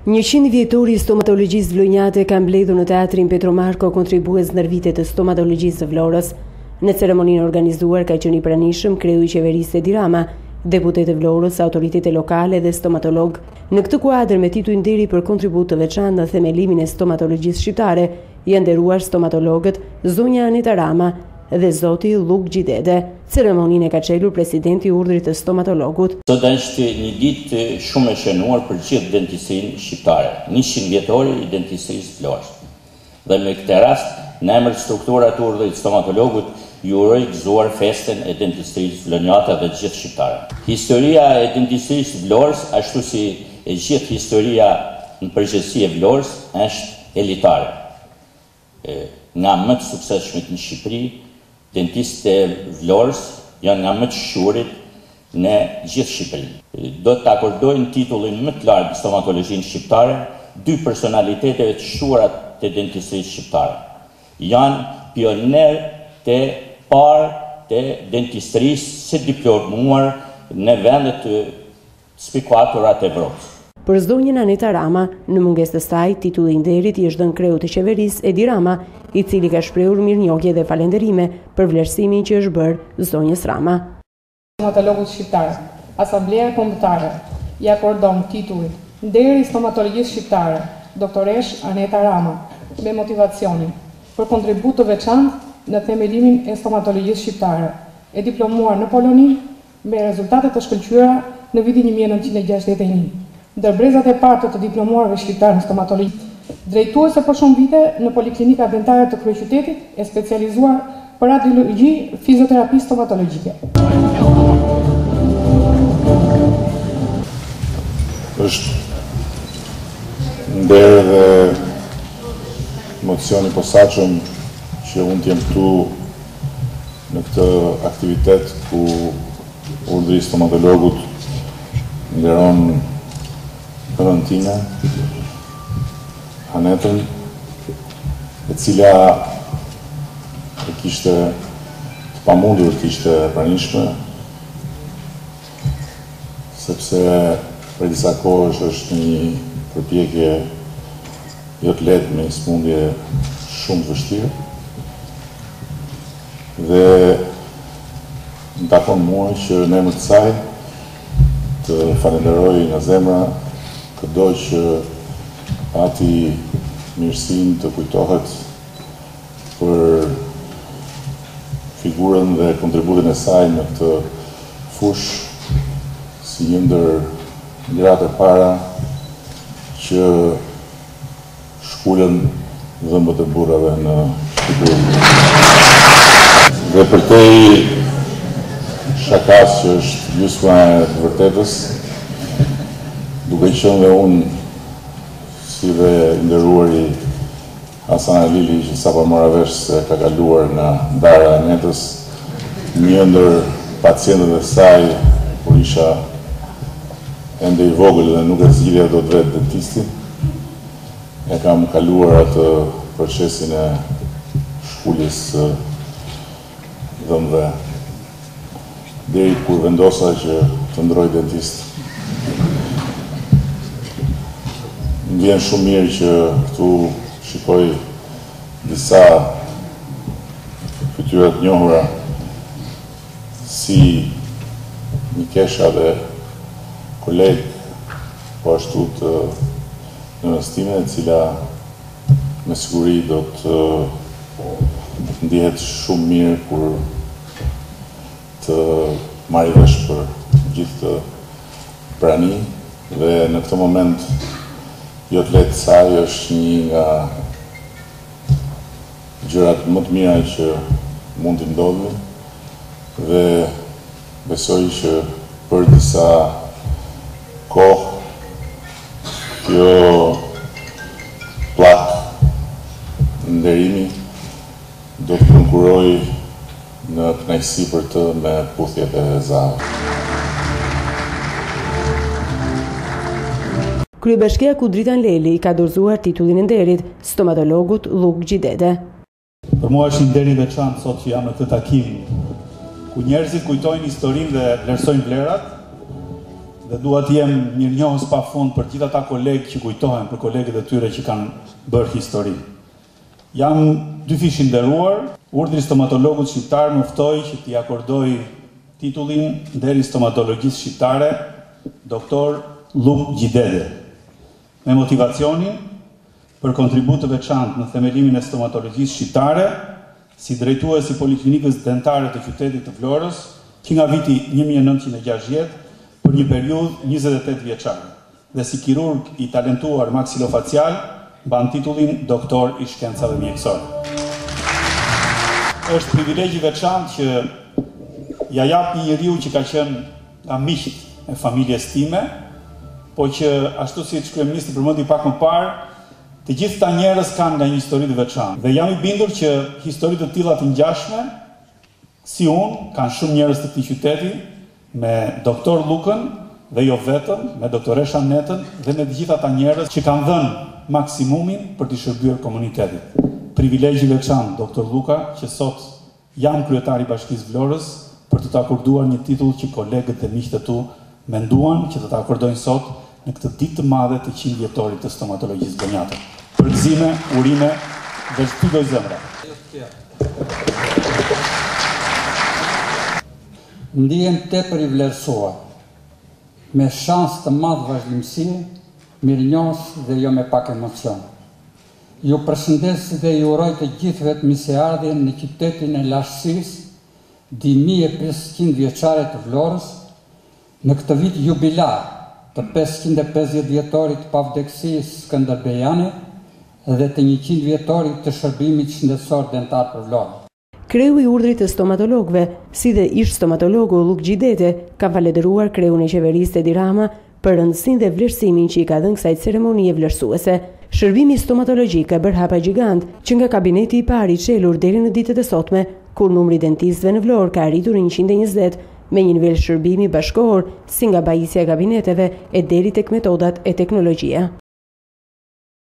100 vjetori stomatologjisë vlonjate ka mbledhur në teatrin Petromarko kontribues ndër vitet të stomatologjisë së Vlorës. Në ceremoninë organizuar ka qenë i pranishëm kreu i qeverisë Edi Rama, deputet e Vlorës, autoritete lokale dhe stomatolog. Në këtë kuadër me titull nderi për kontribut të veçantë në themelimin e stomatologjisë shqiptare, janë nderuar stomatologët zonja Aneta Rama dhe zoti Lluk Gjidede. Ceremoninë ka çelur presidenti i urdhrit të stomatologut. Sot është një ditë shumë e shënuar për gjithë dentistinë shqiptare, 100 vjetori i dentistrisë Vlorës. Dhe me këtë rast, në emër të strukturat të urdhrit stomatologut, ju uroj gëzuar festën e dentistrisë vlonjate dhe gjithë shqiptare. Historia e dentistrisë Vlorës, ashtu si e gjithë historia në përgjithësi e Vlorës, është elitare. Nga më të suksesshmit në Shqipëri, dentistët e Vlorës janë nga më të shurit në gjithë Shqipërinë. Do të akordojnë titullin më të lartë në stomatologjinë shqiptare dy personaliteteve të shuara të dentistrisë shqiptare. Janë pioner të parë të dentistrisë së diplomuar në vendet të spikuara të Evropës. Për zonjën Aneta Rama, në mungesë të saj, titulli i nderit i është dhënë kreut të qeverisë Edi Rama, i cili ka shprehur mirënjohje dhe falënderime për vlerësimin që është bërë zonjës Rama. Stomatologut shqiptar, Asamblea Kombëtare i akordon titullin Nderi i stomatologjisë shqiptare, doktoresh Aneta Rama, me motivacionin për kontribut të veçantë në themelimin e stomatologjisë shqiptare, e diplomuar në Poloni me rezultate të shkëlqyera në vitin 1961. Ndër brezat e parë të diplomuarve shqiptarë në stomatologji, drejtuese për shumë vite në Poliklinika Dentare të Kryeqytetit, e specializuar për radiologji, fizioterapi stomatologjike. Është nder dhe emocioni i posaçëm që unë t'jem këtu në këtë aktivitet ku urdhri i stomatologut nderon përën time, Anetën, e cila e kishte të pamundur të ishte pranishme, sepse për disa kohësh është një përpjekje jo të lehtë me një smundje shumë të vështirë, dhe më takon mua që në emër të saj të falenderoj nga zemra këdo që ati mirësin të kujtohet për figurën dhe kontributin e saj në këtë fush si një ndër gratë e para që shkullën dhëmbët e burrave në Shqipëri. Dhe për te shakas që është gjysma e të vërtetës, duke qenë dhe unë si dhe nderuari Hasan Alili që sapo mora vesh se ka kaluar nga ndarja e Anetës, një ndër pacientët e saj kur isha ende i vogël dhe nuk e zgjidhja do të vetë dentistin, e kam kaluar atë procesin e shkulljes dhëmbëve deri kur vendosa që të ndroj dentist. Më vjen shumë mirë që këtu shikoj disa fytyra të njohura si Mikesha dhe kolegë, po ashtu të nënës time, e cila me siguri do të ndihet shumë mirë kur të marrë vesh për gjithë të prani, dhe në këtë moment jo të lehtë saj është një nga gjërat më të mira që mund të ndodhin, dhe besoj që për disa kohë kjo plak nderimi do të konkuroj në kënaqësi për të me puthjet e zave. Kryebashkia Kudritan Leli ka dorëzuar titullin e nderit stomatologut Lluk Gjidede. Për mua është një nder i veçantë sot që jam në këtë takim, ku njerëzit kujtojnë historinë dhe vlerësojnë vlerat, dhe dua të jem mirënjohës pafund për gjithë ata kolegë që kujtohen për kolegët e tyre që kanë bërë histori. Jam dy fish i nderuar, urdhri stomatologut shqiptar më ftoi që t'i akordoj titullin Nderi stomatologjisë shqiptare, doktor Luk Gjidede, me motivacionin për kontribut të veçantë në themelimin e stomatologjisë shqiptare, si drejtues i Poliklinikës Dentare të qytetit të Vlorës, që nga viti 1960 për një periudhë 28 vjeçare, dhe si kirurg i talentuar maksilofacial, mban titullin doktor i shkencave mjekësore. Është privilegj i veçantë që ja jap një njeriu që ka qenë nga miqt e familjes time, po që ashtu si kryeministri përmendi pak më parë, të gjithë ta njerëz kanë nga një histori të veçantë. Dhe jam i bindur që histori të tilla të ngjashme, si unë, kanë shumë njerëz të këtij qyteti, me doktor Lukën dhe jo vetëm, me doktoresh Anetën dhe me të gjithë ata njerëz që kanë dhënë maksimumin për të shërbyer komunitetit. Privilegj i veçantë, doktor Luka, që sot jam kryetari i Bashkisë Vlorës për të ta akorduar një titull që kolegët e miqtë tu menduan që të ta akordojnë sot në këtë ditë të madhe të 100 vjetorit të stomatologjisë vlonjate. Përgëzime, urime dhe shpëtoj zemra. Ndihem tepër i vlerësuar, me shans të madh vazhdimësie, mirënjohës dhe jo me pak emocion. Ju përshëndes dhe ju uroj të gjithëve të mirëseardhje në qytetin e Lashësisë, 1500 vjeçare të Vlorës, në këtë vit jubilar të 550 vjetorit të pavdekësisë Skënderbejane dhe të 100 vjetorit të shërbimit shëndetësor dentar për Vlorë. Kreu i urdhrit të stomatologëve, si dhe ish stomatologu Luk Gjidede, ka falendëruar kreun e qeverisë Edi Rama për rëndësinë dhe vlerësimin që i ka dhënë kësaj ceremonie vlerësuese. Shërbimi stomatologjik ka bërë hapa gjigant që nga kabineti i parë i çelur deri në ditët e sotme, kur numri dentistëve në Vlorë ka arritur në 120, me një nivel shërbimi bashkëkohor si nga bajisja e kabineteve e deri tek metodat e teknologjia.